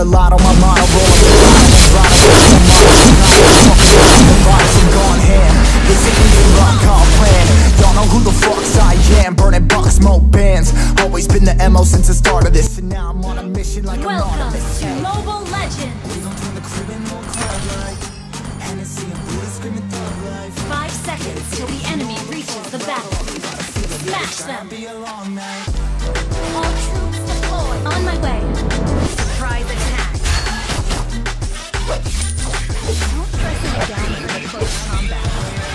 a lot on my mind. Rolling the bottle and bottle. The vibes and gone ham. This ain't even rock our plan. Don't know who the fucks I am. Burning bucks, smoke bands. Always been the MO since the start of this, and now I'm on a mission like I'm on a mission. Welcome to Mobile Legends. We gon' turn the crib into a club like Hennessy and Buddha screaming thug life. 5 seconds till the enemy reaches the battlefield. Smash them. Be a long night. All troops deployed. On my way. Surprise attack. Don't press it down for the close combat.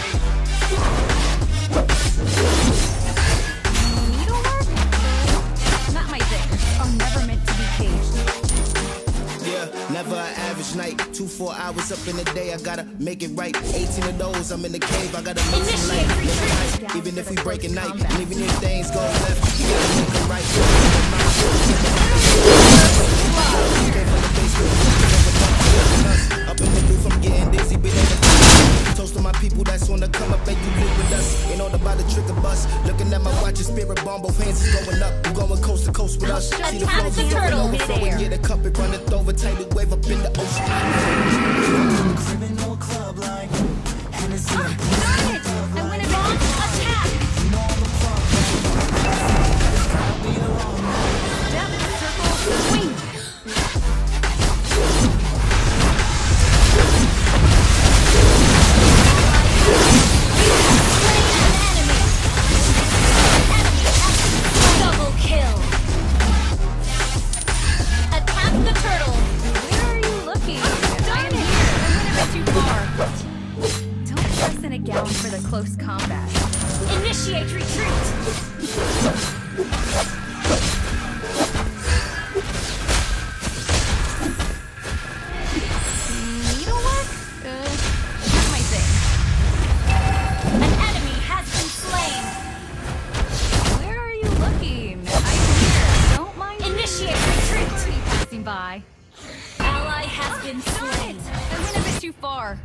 Needlework? Not my thing. Are never meant to be caged. Yeah, never an average night. 2-4 hours up in the day, I gotta make it right. 18 of those, I'm in the cave, I gotta make some light. Make it right, even if we break a night. And even if things go left, we gotta make it right. Up in the booth, I'm getting dizzy, but toast to my people that's on the come up and you live with us. Ain't all about the trick of bus. Looking at my watch, spirit bomb, both hands is going up. You going coast to coast with us. See the flows is going overflowing, yeah, the cup it runneth over. Tidal wave up in the ocean. Crib into a club like Hennessy and Buddha Got screaming it! thug I life. win a launch attack! You know I'm the club man. It's gonna be a long night. Step, circle, swing! Double kill! Attack the turtle! Where are you looking? I am here! I'm a bit too far! Don't dress in a gown for the close combat. Initiate retreat! Needlework? Not my thing. An enemy has been slain! Where are you looking? I'm here. Don't mind. Initiate retreat! Already passing by. Ally has been slain. I went a bit too far.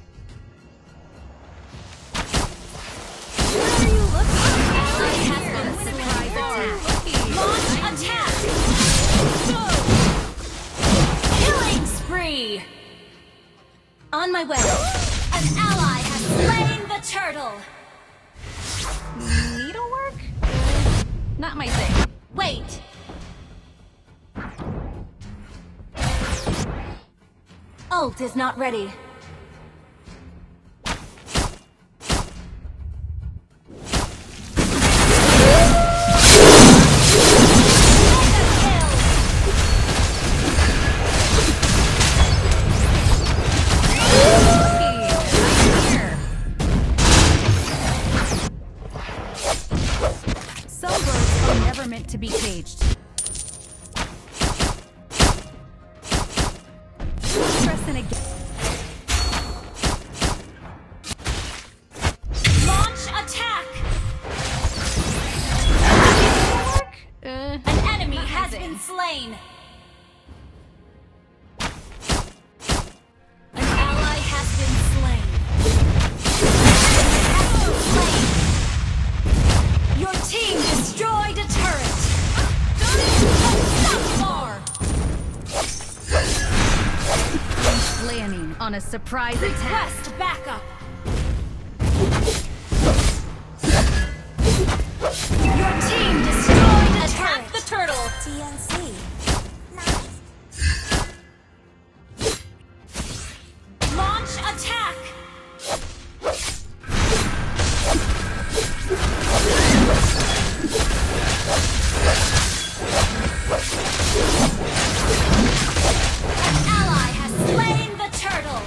Where are you looking? Ally has been slain. Launch attack! Go! Killing spree! On my way. An ally has slain the turtle. Needlework? Not my thing. Wait. Ult is not ready. Some birds are never meant to be caged. Pressing again. Launch attack! An enemy has been slain. An ally has been slain. Your team destroyed a turret! Stop! Planning on a surprise attack. Request backup! Your team destroyed a turret! Attack the turtle! TNC. Launch attack! An ally has slain the turtle!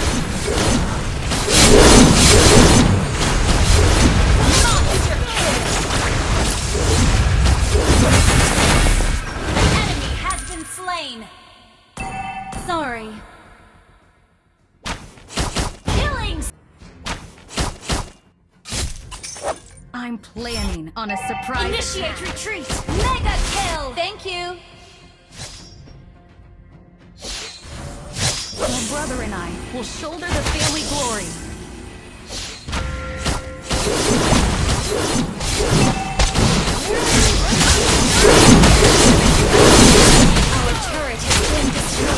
Monster kill! An enemy has been slain! Sorry. Killings! I'm planning on a surprise. Initiate retreat! Mega kill! Thank you! My brother and I will shoulder the family glory. Our turret has been destroyed.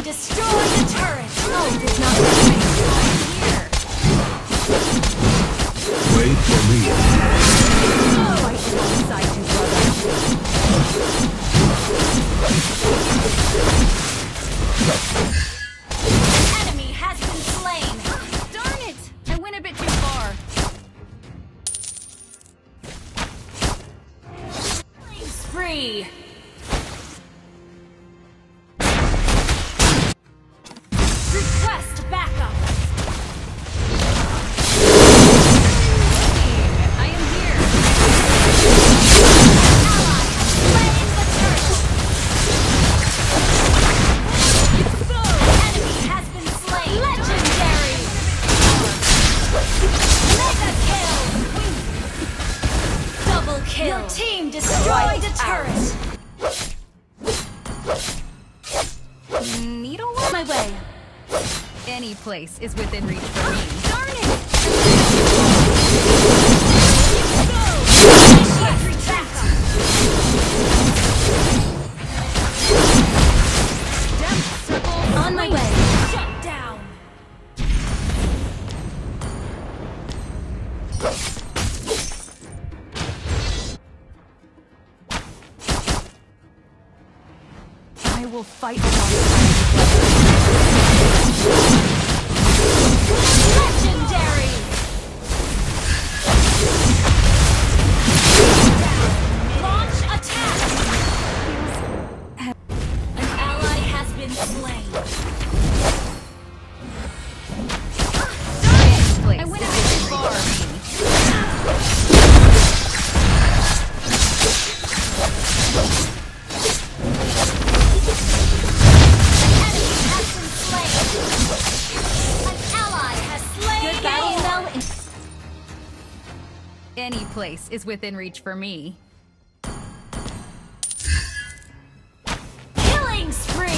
destroyed the turret! Oh, does not here. Wait for me. Fight alongside you, brother. An enemy has been slain! Darn it! I went a bit too far. Killing spree! Request backup! I am here! Ally has slain the turret! Enemy has been slain! Legendary! Mega kill! Double kill! Your team destroyed a turret! Needle my way. Any place is within reach for me. Darn it! Initiate retreat! Depth circle on my way. Shut down. I will fight Legendary! Launch attack! An ally has been slain. I went a bit too far. Any place is within reach for me. Killing spree!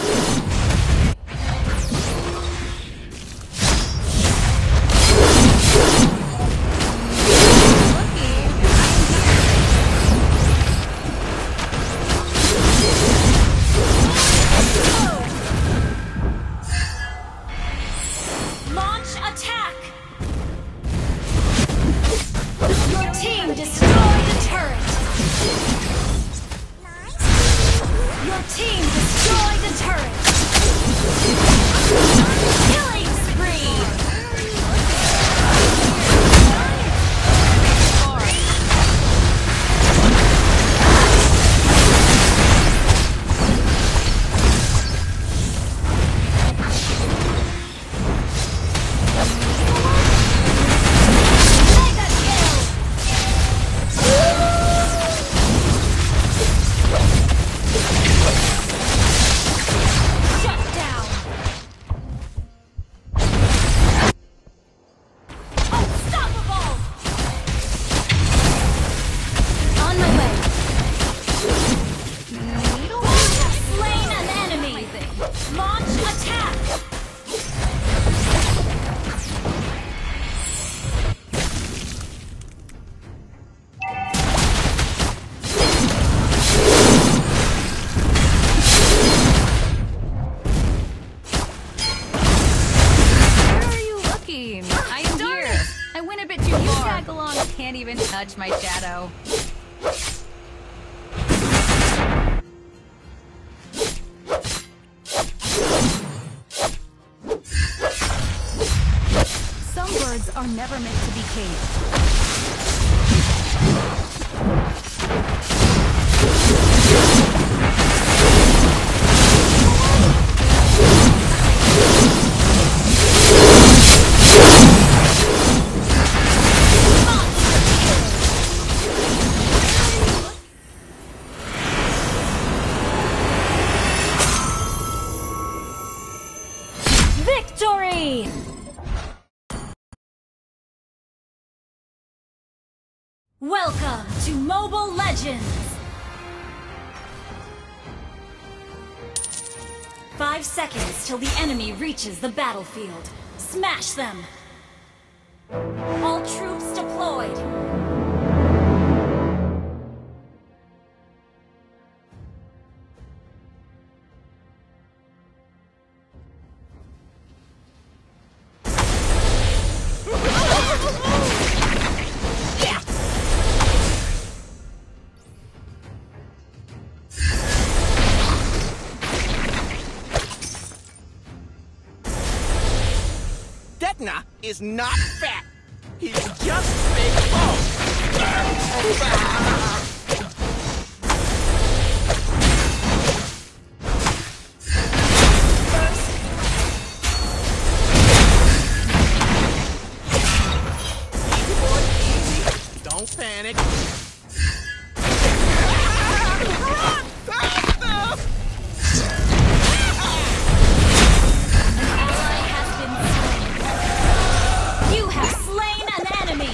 Launch attack! Your team destroyed a turret! Your team destroyed a turret! Killing spree! Can't even touch my shadow. Some birds are never meant to be caged. Victory! Welcome to Mobile Legends! 5 seconds till the enemy reaches the battlefield. Smash them! All troops deployed! Vecna is not fat. He's just big bone. Easy, boy, easy. Don't panic. Run! Faster! You have slain an enemy!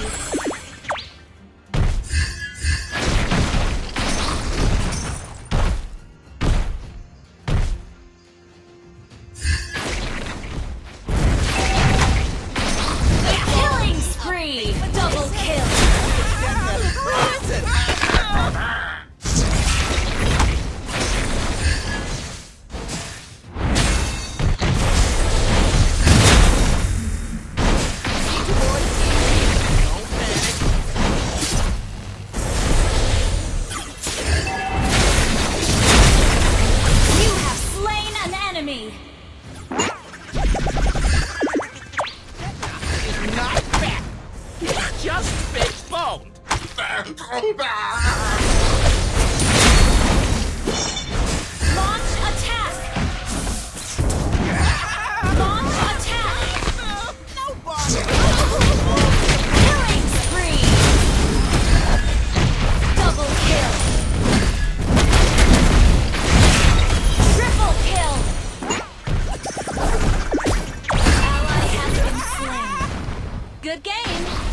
Killing spree! Double kill! You have slain an enemy! He's not fat. He's just big boned. Launch attack! Launch attack! Killing spree! Double kill! Triple kill! Ally has been slain. Good game!